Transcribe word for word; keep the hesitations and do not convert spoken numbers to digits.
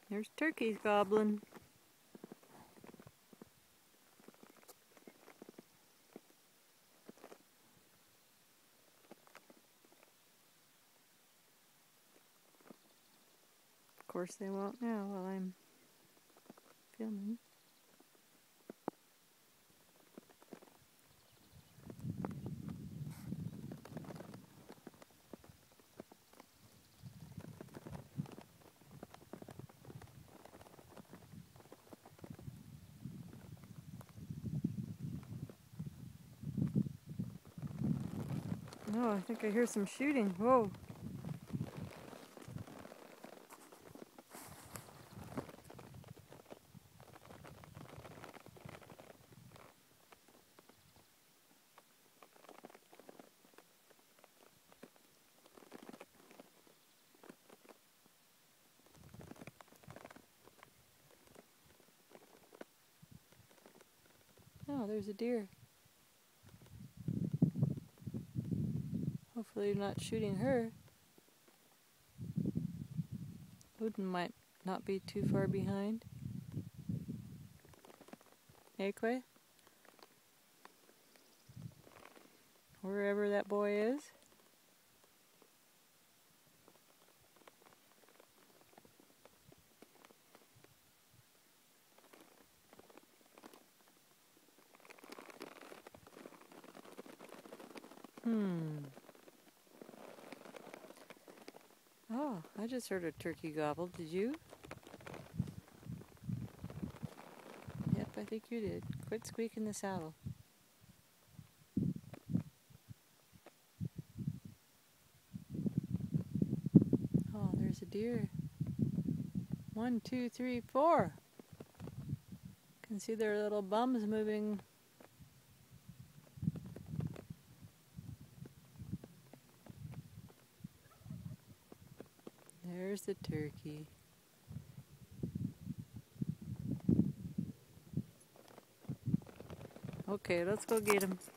There's turkeys gobbling. Of course they won't now while I'm filming. Oh, I think I hear some shooting. Whoa. Oh, there's a deer. Hopefully you're not shooting her. Odin might not be too far behind. Hey, Quay? Wherever that boy is. Hmm. Oh, I just heard a turkey gobble. Did you? Yep, I think you did. Quit squeaking the saddle. Oh, there's a deer. One, two, three, four. Can see their little bums moving. There's the turkey. Okay, let's go get him.